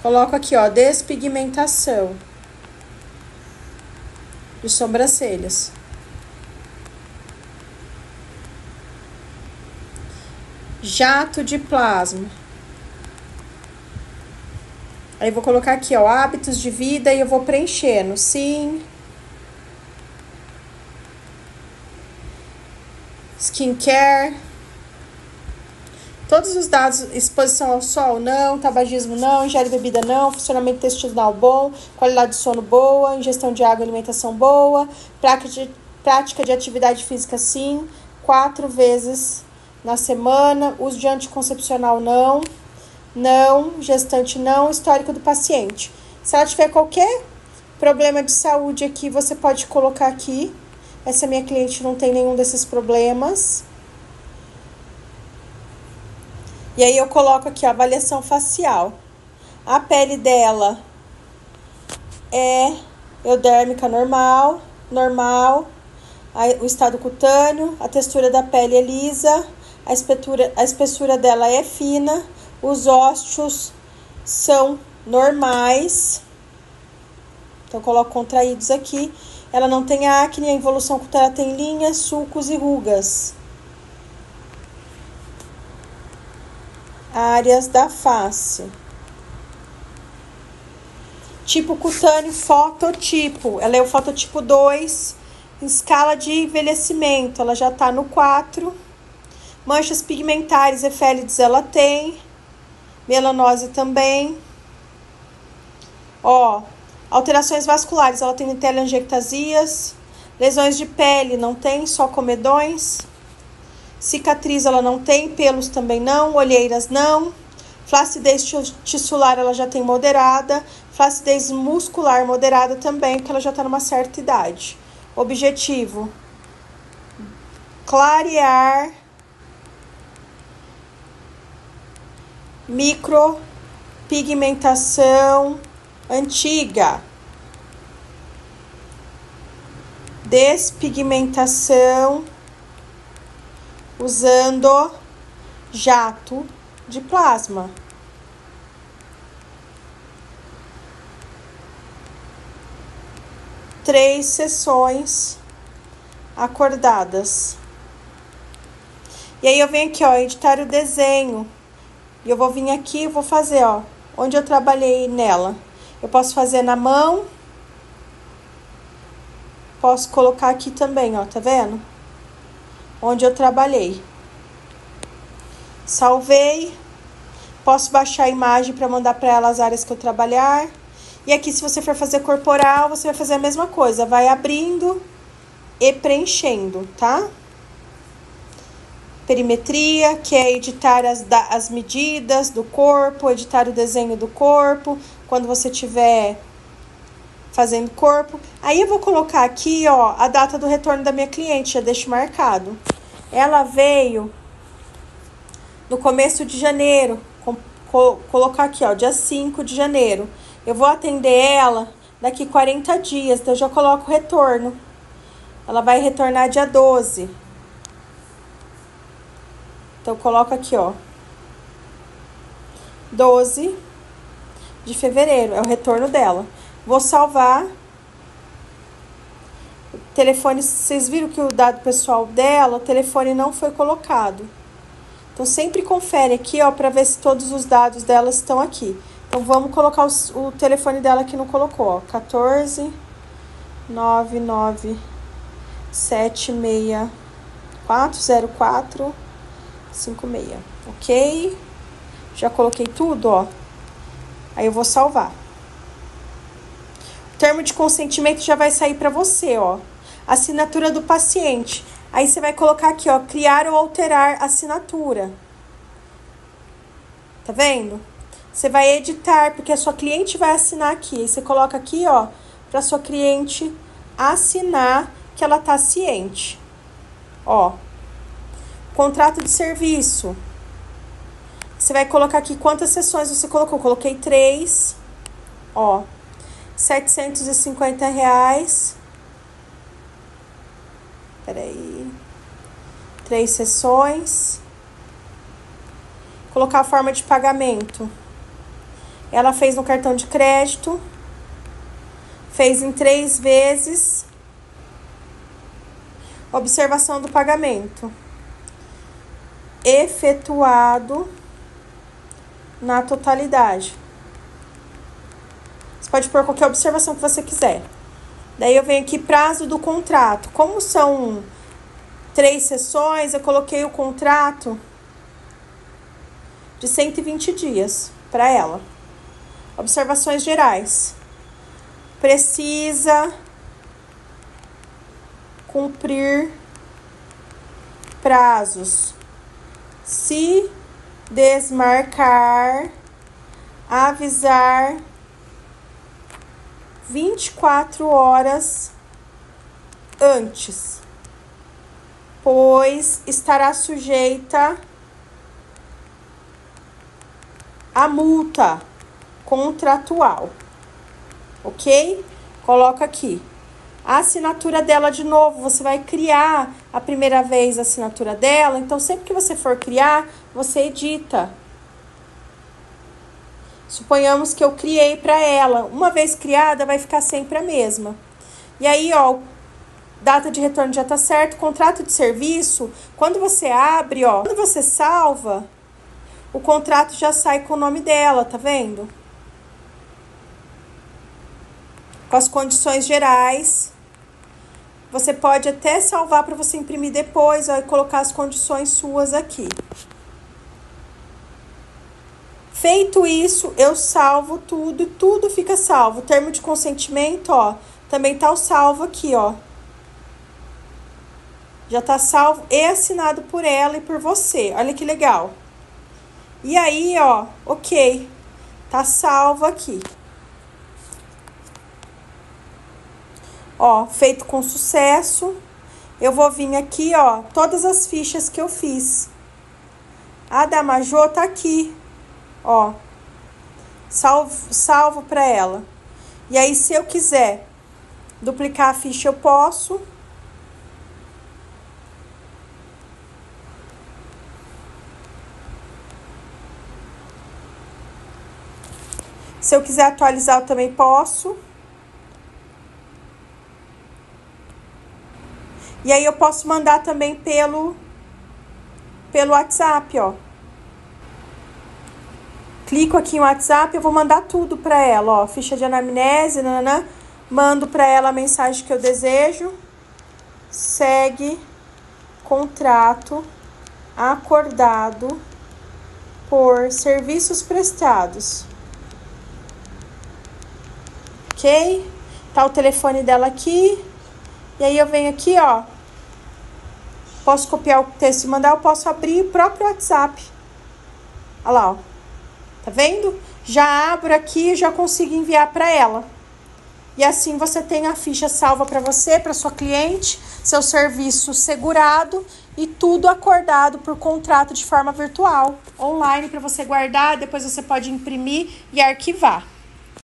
Coloco aqui, ó, despigmentação de sobrancelhas. Jato de plasma. Aí, vou colocar aqui, ó, hábitos de vida e eu vou preenchendo. Sim. Skincare. Todos os dados, exposição ao sol, não, tabagismo, não, ingere bebida, não, funcionamento intestinal bom, qualidade de sono boa, ingestão de água e alimentação boa, prática de atividade física, sim, 4 vezes na semana, uso de anticoncepcional, não, gestante, não, histórico do paciente. Se ela tiver qualquer problema de saúde aqui, você pode colocar aqui. Essa minha cliente não tem nenhum desses problemas. E aí, eu coloco aqui a avaliação facial. A pele dela é eudérmica normal. O estado cutâneo, a textura da pele é lisa, a espessura dela é fina, os ósseos são normais. Então, eu coloco contraídos aqui. Ela não tem acne, a involução cutânea tem linhas, sulcos e rugas. Áreas da face. Tipo cutâneo, fototipo. Ela é o fototipo 2, escala de envelhecimento. Ela já tá no 4. Manchas pigmentares, efélides, ela tem. Melanose também. Ó, alterações vasculares, ela tem telangiectasias. Lesões de pele, não tem, só comedões. Cicatriz ela não tem, pelos também não, olheiras não. Flacidez tissular ela já tem moderada. Flacidez muscular moderada também, porque ela já está numa certa idade. Objetivo: clarear micropigmentação antiga. Despigmentação usando jato de plasma. Três sessões acordadas. E aí, eu venho aqui, ó, editar o desenho. E eu vou vir aqui e vou fazer, ó, onde eu trabalhei nela. Eu posso fazer na mão. Posso colocar aqui também, ó, tá vendo? Onde eu trabalhei. Salvei. Posso baixar a imagem para mandar para ela as áreas que eu trabalhar. E aqui, se você for fazer corporal, você vai fazer a mesma coisa. Vai abrindo e preenchendo, tá? Perimetria, que é editar as medidas do corpo, editar o desenho do corpo, quando você tiver fazendo corpo. Aí, eu vou colocar aqui, ó, a data do retorno da minha cliente, já deixo marcado. Ela veio no começo de janeiro, colocar aqui, ó, dia 5 de janeiro. Eu vou atender ela daqui 40 dias, então eu já coloco o retorno. Ela vai retornar dia 12. Então, eu coloco aqui, ó, 12 de fevereiro, é o retorno dela. Vou salvar. O telefone, vocês viram que o dado pessoal dela, o telefone não foi colocado. Então, sempre confere aqui, ó, pra ver se todos os dados dela estão aqui. Então, vamos colocar o telefone dela que não colocou, ó, 14 99 76 404 56, ok? Já coloquei tudo, ó. Aí, eu vou salvar. O termo de consentimento já vai sair para você, ó. Assinatura do paciente. Aí, você vai colocar aqui, ó, criar ou alterar assinatura. Tá vendo? Você vai editar, porque a sua cliente vai assinar aqui. Aí, você coloca aqui, ó, para sua cliente assinar que ela tá ciente. Ó. Contrato de serviço. Você vai colocar aqui quantas sessões você colocou. Coloquei 3. Ó. R$750. Peraí. 3 sessões. Colocar a forma de pagamento. Ela fez no cartão de crédito, fez em 3 vezes. Observação do pagamento. Efetuado na totalidade. Você pode pôr qualquer observação que você quiser. Daí eu venho aqui, prazo do contrato. Como são 3 sessões, eu coloquei o contrato de 120 dias para ela. Observações gerais. Precisa cumprir prazos. Se desmarcar, avisar 24 horas antes, pois estará sujeita a multa contratual, ok? Coloca aqui a assinatura dela de novo. Você vai criar a primeira vez a assinatura dela, então sempre que você for criar, você edita. Suponhamos que eu criei para ela. Uma vez criada, vai ficar sempre a mesma. E aí, ó, data de retorno já tá certo. Contrato de serviço, quando você abre, ó, quando você salva, o contrato já sai com o nome dela, tá vendo? Com as condições gerais. Você pode até salvar para você imprimir depois, ó, e colocar as condições suas aqui. Feito isso, eu salvo tudo e tudo fica salvo. O termo de consentimento, ó, também tá o salvo aqui, ó. Já tá salvo e assinado por ela e por você. Olha que legal. E aí, ó, ok. Tá salvo aqui. Ó, feito com sucesso. Eu vou vir aqui, ó, todas as fichas que eu fiz. A da Majô tá aqui. Ó, salvo para ela. E aí, se eu quiser duplicar a ficha, eu posso. Se eu quiser atualizar, eu também posso. E aí, eu posso mandar também pelo WhatsApp, ó. Clico aqui no WhatsApp, eu vou mandar tudo para ela, ó, ficha de anamnese, nananã. Mando para ela a mensagem que eu desejo. Segue contrato acordado por serviços prestados. Ok? Tá o telefone dela aqui. E aí eu venho aqui, ó. Posso copiar o texto e mandar, eu posso abrir o próprio WhatsApp. Olha lá, ó. Tá vendo? Já abro aqui e já consigo enviar para ela. E assim você tem a ficha salva para você, para sua cliente, seu serviço segurado e tudo acordado por contrato de forma virtual, online, para você guardar. Depois você pode imprimir e arquivar.